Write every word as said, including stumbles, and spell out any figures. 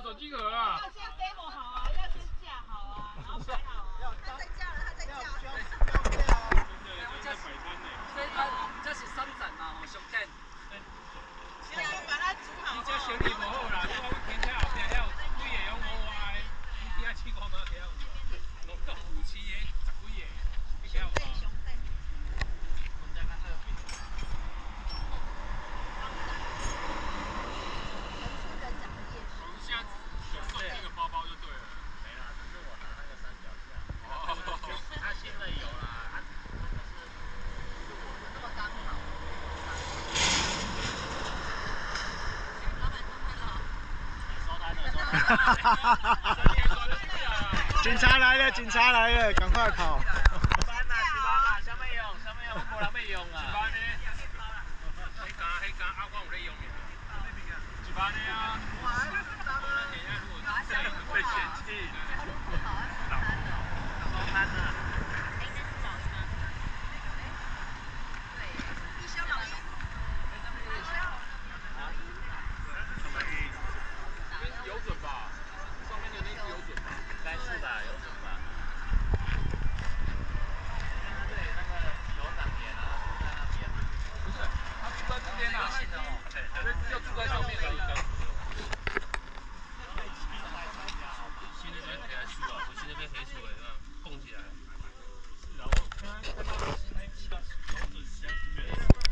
手机壳啊？ 要先 demo 好啊，要先架好啊，然后摆好啊。他在架了，他在架。 这是摆摊呢。 这它这是三层嘛，吼，上天。 先把它煮好。 你这生意无好啦，你我天车后壁遐有几个用无话的，你底下试看无遐有，弄到夫妻的十几个，你晓有无？我们家较特别。我们现在选送这个包包就对了。没啦，这是我拿那个三脚架。哦，他新的有啦，他那个是是我的那么刚好。 警察来了！警察来了！赶快跑！ 班啊，是班啊，什么用？什么用？无人要用啊！是班呢？迄间迄间啊，我有咧用的。一班的啊。